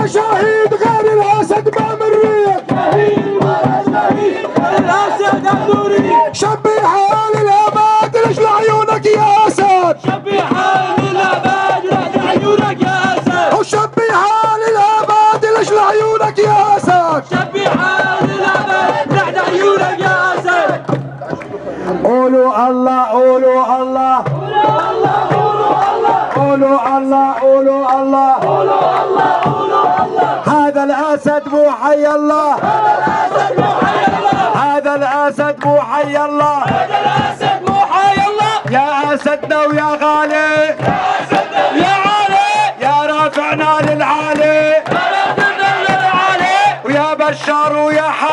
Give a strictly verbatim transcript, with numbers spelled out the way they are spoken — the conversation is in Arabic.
يا شهيد غير الاسد ما مريت، شهيد ولا شهيد غير الاسد النوري، شبيحة للابد لجل عيونك يا اسد، شبيحة للابد لجل عيونك يا اسد، وشبيحة للابد لجل عيونك يا اسد، شبيحة للابد لجل عيونك يا اسد. قولوا الله قولوا الله قولوا الله قولوا الله قولوا الله قولوا الله. هذا الاسد مو حي الله، هذا الاسد مو حي الله، هذا الاسد مو حي الله، هذا الاسد مو حي الله. يا اسدنا ويا غالي، يا اسدنا ويا غالي، يا رافعنا للعالي، يا رافعنا للعالي، ويا بشار ويا حالي.